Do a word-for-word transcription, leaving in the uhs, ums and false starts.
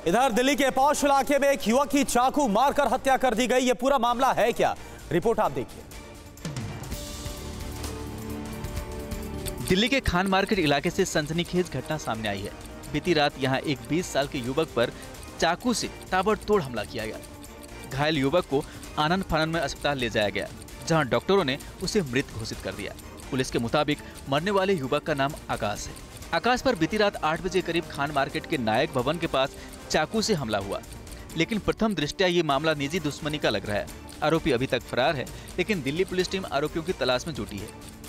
इधर दिल्ली के पौष इलाके में एक युवक की चाकू मारकर हत्या कर दी गई। यह पूरा मामला है क्या, रिपोर्ट आप देखिए। दिल्ली के खान मार्केट इलाके से सनसनीखेज घटना सामने आई है। बीती रात यहां एक बीस साल के युवक पर चाकू से ताबड़तोड़ हमला किया गया। घायल युवक को आनन फानन में अस्पताल ले जाया गया, जहां डॉक्टरों ने उसे मृत घोषित कर दिया। पुलिस के मुताबिक मरने वाले युवक का नाम आकाश है। आकाश पर बीती रात आठ बजे करीब खान मार्केट के नायक भवन के पास चाकू से हमला हुआ, लेकिन प्रथम दृष्टया ये मामला निजी दुश्मनी का लग रहा है। आरोपी अभी तक फरार है, लेकिन दिल्ली पुलिस टीम आरोपियों की तलाश में जुटी है।